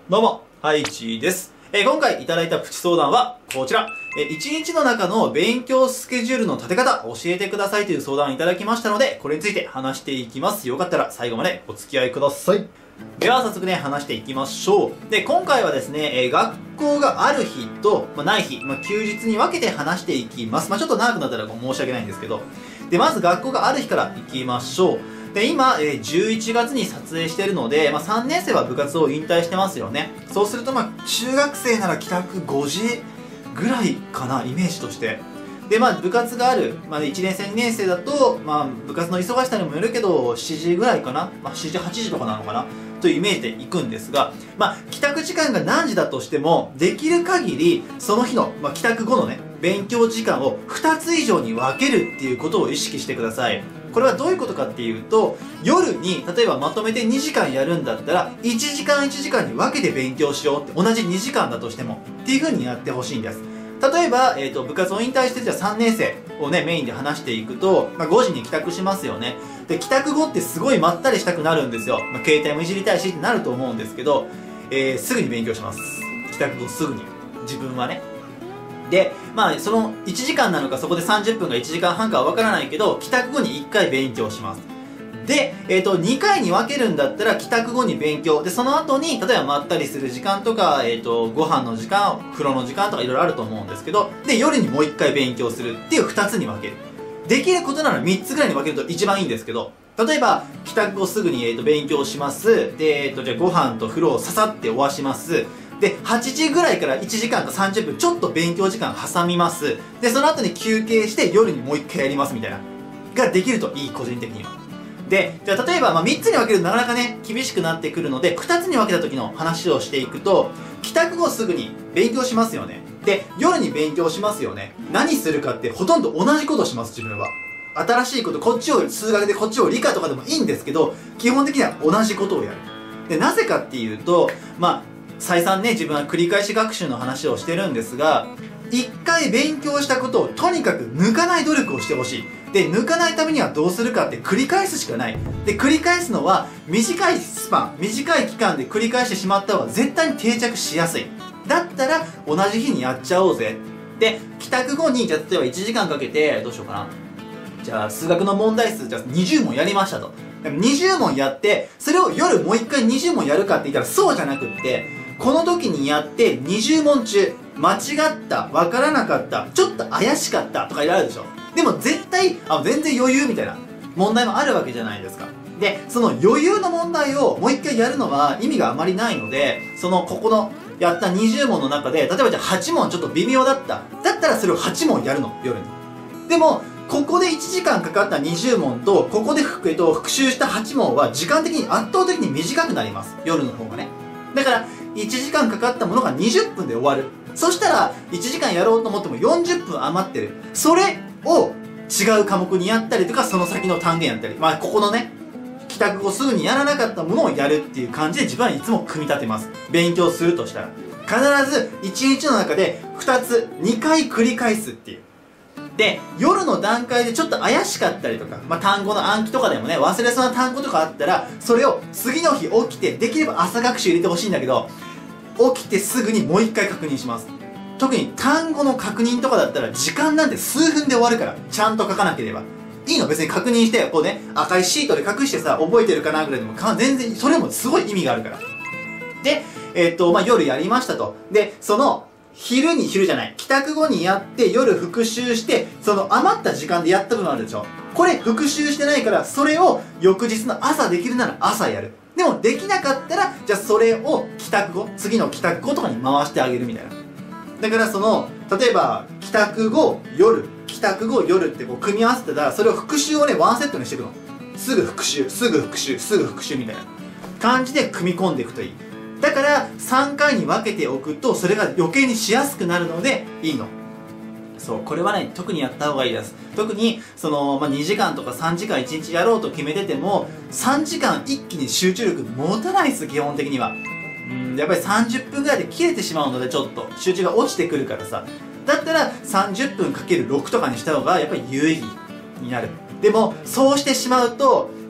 どうも、ハイチです。今回いただいたプチ相談はこちら。1日の中の勉強スケジュールの立て方教えてくださいという相談をいただきましたので、これについて話していきます。よかったら最後までお付き合いください。では早速ね、話していきましょう。で、今回はですね、学校がある日と、ない日、休日に分けて話していきます。ちょっと長くなったら申し訳ないんですけど。で、まず学校がある日からいきましょう。で、今、11月に撮影してるので、3年生は部活を引退してますよね。そうすると、中学生なら帰宅5時ぐらいかな、イメージとして。で、部活がある、1年生、2年生だと、部活の忙しさにもよるけど、7時ぐらいかな、7時、8時とかなのかな、というイメージで行くんですが、帰宅時間が何時だとしても、できる限り、その日の、帰宅後のね、勉強時間を2つ以上に分けるっていうことを意識してください。これはどういうことかっていうと、夜に例えばまとめて2時間やるんだったら1時間1時間に分けて勉強しようって、同じ2時間だとしてもっていう風にやってほしいんです。例えば、部活を引退してじゃあ3年生をねメインで話していくと、5時に帰宅しますよね。で、帰宅後ってすごいまったりしたくなるんですよ。携帯もいじりたいしってなると思うんですけど、すぐに勉強します。帰宅後すぐに、自分はね。で、その1時間なのかそこで30分が1時間半かはわからないけど、帰宅後に1回勉強します。で、2回に分けるんだったら帰宅後に勉強。で、その後に、例えばまったりする時間とか、ご飯の時間、風呂の時間とかいろいろあると思うんですけど、で、夜にもう1回勉強するっていう2つに分ける。できることなら3つぐらいに分けると一番いいんですけど、例えば、帰宅後すぐに、勉強します。で、じゃあご飯と風呂をささって終わします。で、8時ぐらいから1時間か30分ちょっと勉強時間挟みます。で、その後に休憩して夜にもう1回やりますみたいな。ができるといい、個人的には。で、じゃあ例えば、3つに分けるとなかなかね、厳しくなってくるので、2つに分けた時の話をしていくと、帰宅後すぐに勉強しますよね。で、夜に勉強しますよね。何するかってほとんど同じことします、自分は。新しいこと、こっちを数学でこっちを理科とかでもいいんですけど、基本的には同じことをやる。で、なぜかっていうと、再三ね、自分は繰り返し学習の話をしてるんですが、一回勉強したことをとにかく抜かない努力をしてほしい。で、抜かないためにはどうするかって繰り返すしかない。で、繰り返すのは短いスパン、短い期間で繰り返してしまった方が絶対に定着しやすい。だったら同じ日にやっちゃおうぜ。で、帰宅後に、じゃあ例えば1時間かけて、どうしようかな。じゃあ数学の問題数、じゃあ20問やりましたと。でも20問やって、それを夜もう一回20問やるかって言ったらそうじゃなくって、この時にやって20問中、間違った、わからなかった、ちょっと怪しかったとかいろいろあるでしょ。でも絶対、全然余裕みたいな問題もあるわけじゃないですか。で、その余裕の問題をもう一回やるのは意味があまりないので、ここのやった20問の中で、例えばじゃあ8問ちょっと微妙だった。だったらそれを8問やるの、夜に。でも、ここで1時間かかった20問と、ここで復習した8問は時間的に圧倒的に短くなります。夜の方がね。だから、1時間かかったものが20分で終わる。そしたら、1時間やろうと思っても40分余ってる。それを違う科目にやったりとか、その先の単元やったり。ここのね、帰宅後すぐにやらなかったものをやるっていう感じで自分はいつも組み立てます。勉強するとしたら。必ず1日の中で2回繰り返すっていう。で、夜の段階でちょっと怪しかったりとか、単語の暗記とかでもね、忘れそうな単語とかあったら、それを次の日起きて、できれば朝学習入れてほしいんだけど、起きてすぐにもう一回確認します。特に単語の確認とかだったら、時間なんて数分で終わるから、ちゃんと書かなければ。いいの別に確認して、こうね、赤いシートで隠してさ、覚えてるかなぐらいでも、全然、それもすごい意味があるから。で、夜やりましたと。で、昼じゃない。帰宅後にやって夜復習して、その余った時間でやった分あるでしょ。これ復習してないから、それを翌日の朝できるなら朝やる。でもできなかったら、じゃあそれを次の帰宅後とかに回してあげるみたいな。だから例えば、帰宅後夜ってこう組み合わせてたら、それを復習をね、ワンセットにしていくの。すぐ復習みたいな感じで組み込んでいくといい。だから3回に分けておくとそれが余計にしやすくなるのでいいの。そう、これはね、特にやった方がいいです。特に2時間とか3時間1日やろうと決めてても3時間一気に集中力持たないです、基本的には。やっぱり30分ぐらいで切れてしまうので、ちょっと集中が落ちてくるからさ。だったら30分 ×6 とかにした方がやっぱり有意義になる。でもそうしてしまうと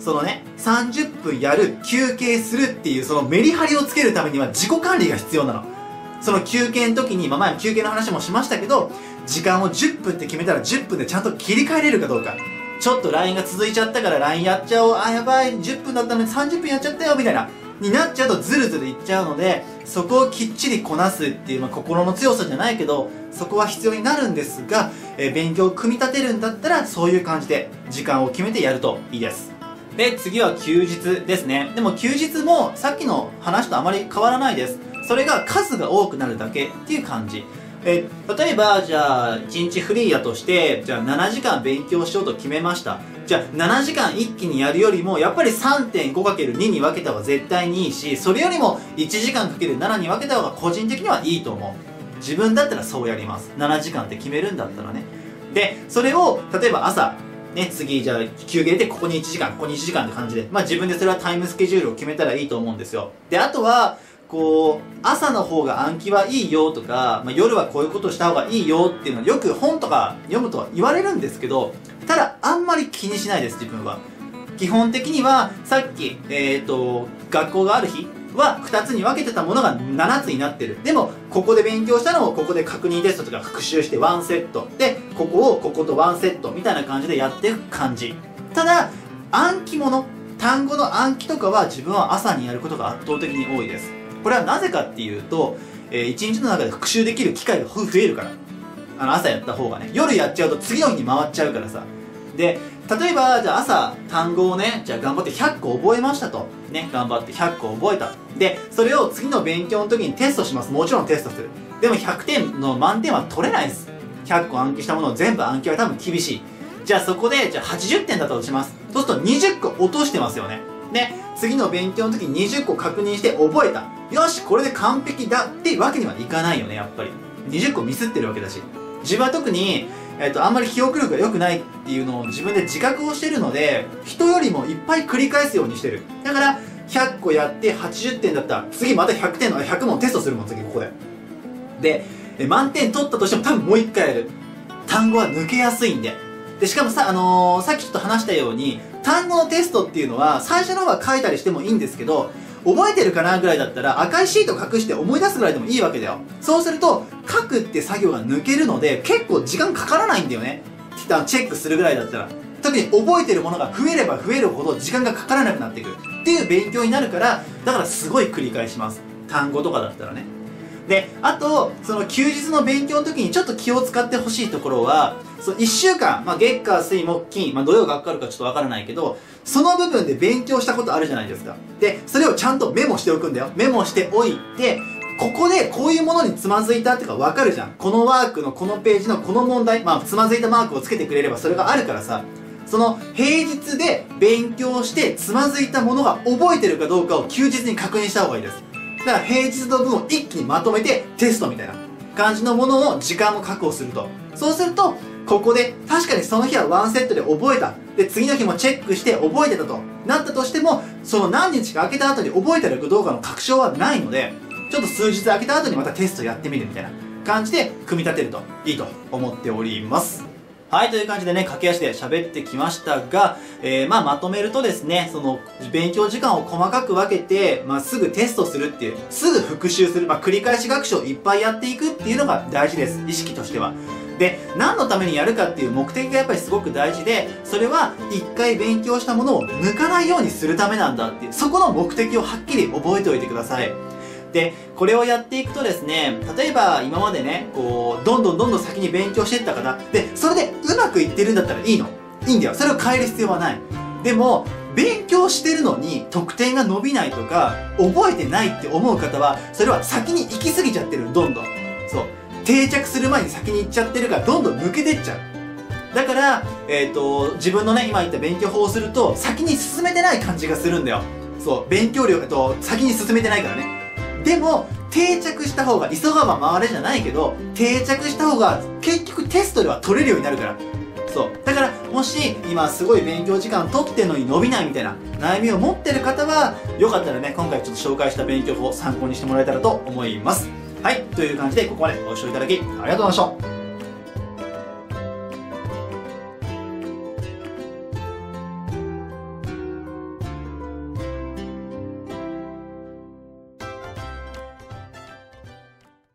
そのね、30分やる、休憩するっていうそのメリハリをつけるためには自己管理が必要なの。その休憩の時に、前の休憩の話もしましたけど、時間を10分って決めたら10分でちゃんと切り替えれるかどうか。ちょっと LINE が続いちゃったから LINE やっちゃおう。あ、やばい、10分だったのに30分やっちゃったよ、みたいな。になっちゃうとズルズルいっちゃうので、そこをきっちりこなすっていう、心の強さじゃないけど、そこは必要になるんですが、勉強を組み立てるんだったら、そういう感じで時間を決めてやるといいです。で、次は休日ですね。でも休日もさっきの話とあまり変わらないです。それが数が多くなるだけっていう感じ。例えば、じゃあ、1日フリーやとして、じゃあ7時間勉強しようと決めました。じゃあ、7時間一気にやるよりも、やっぱり 3.5×2 に分けた方が絶対にいいし、それよりも1時間 ×7 に分けた方が個人的にはいいと思う。自分だったらそうやります。7時間って決めるんだったらね。で、それを、例えば朝、ね、次、じゃあ、休憩でここに1時間、ここに1時間って感じで、自分でそれはタイムスケジュールを決めたらいいと思うんですよ。で、あとは、朝の方が暗記はいいよとか、夜はこういうことした方がいいよっていうのはよく本とか読むとは言われるんですけど、ただあんまり気にしないです、自分は。基本的には、さっき、学校がある日は2つに分けてたものが7つになってる。でも、ここで勉強したのをここで確認テストとか復習してワンセット。で、ここをこことワンセットみたいな感じでやっていく感じ。ただ、暗記物、単語の暗記とかは自分は朝にやることが圧倒的に多いです。これはなぜかっていうと、一日の中で復習できる機会が増えるから。朝やった方がね。夜やっちゃうと次の日に回っちゃうからさ。で、例えば、じゃあ朝、単語をね、じゃあ頑張って100個覚えましたと。ね、頑張って100個覚えた。で、それを次の勉強の時にテストします。もちろんテストする。でも100点の満点は取れないです。100個暗記したものを全部暗記は多分厳しい。じゃあそこで、じゃあ80点だったとします。そうすると20個落としてますよね。で、次の勉強の時に20個確認して覚えた。よし、これで完璧だっていうわけにはいかないよね、やっぱり。20個ミスってるわけだし。自分は特に、あんまり記憶力が良くないっていうのを自分で自覚をしてるので、人よりもいっぱい繰り返すようにしてる。だから、100個やって80点だったら、次また100点の、100問テストするもん、次ここで。で、満点取ったとしても多分もう一回やる。単語は抜けやすいんで。で、しかもさ、さっきちょっと話したように、単語のテストっていうのは、最初の方は書いたりしてもいいんですけど、覚えてるかなぐらいだったら赤いシート隠して思い出すぐらいでもいいわけだよ。そうすると、書くって作業が抜けるので、結構時間かからないんだよね。チェックするぐらいだったら。特に覚えてるものが増えれば増えるほど時間がかからなくなってくる。っていう勉強になるから、だからすごい繰り返します。単語とかだったらね。で、あと、その休日の勉強の時にちょっと気を使ってほしいところは、1週間、月火水木金、土曜がかかるかちょっとわからないけど、その部分で勉強したことあるじゃないですか。で、それをちゃんとメモしておくんだよ。メモしておいて、ここでこういうものにつまずいたってかわかるじゃん。このワークのこのページのこの問題、つまずいたマークをつけてくれればそれがあるからさ、その平日で勉強してつまずいたものが覚えてるかどうかを休日に確認した方がいいです。だから平日の分を一気にまとめてテストみたいな感じのものを時間も確保すると。そうすると、ここで確かにその日はワンセットで覚えた。で、次の日もチェックして覚えてたとなったとしても、その何日か空けた後に覚えてるかどうかの確証はないので、ちょっと数日空けた後にまたテストやってみるみたいな感じで組み立てるといいと思っております。はい、という感じでね、駆け足で喋ってきましたが、まとめるとですね、その、勉強時間を細かく分けて、すぐテストするっていう、すぐ復習する、繰り返し学習をいっぱいやっていくっていうのが大事です。意識としては。で、何のためにやるかっていう目的がやっぱりすごく大事で、それは一回勉強したものを抜かないようにするためなんだっていう、そこの目的をはっきり覚えておいてください。で、これをやっていくとですね、例えば今までね、どんどん先に勉強していった方、で、それでうまくいってるんだったらいいの。いいんだよ。それを変える必要はない。でも、勉強してるのに得点が伸びないとか、覚えてないって思う方は、それは先に行き過ぎちゃってる、どんどん。そう。定着する前に先に行っちゃってるから、どんどん抜けてっちゃう。だから、自分のね、今言った勉強法をすると、先に進めてない感じがするんだよ。そう。勉強量、先に進めてないからね。でも、定着した方が、急がば回れじゃないけど、定着した方が、結局テストでは取れるようになるから。そう。だから、もし、今すごい勉強時間取ってんのに伸びないみたいな悩みを持ってる方は、よかったらね、今回ちょっと紹介した勉強法を参考にしてもらえたらと思います。はい。という感じで、ここまでご視聴いただき、ありがとうございました。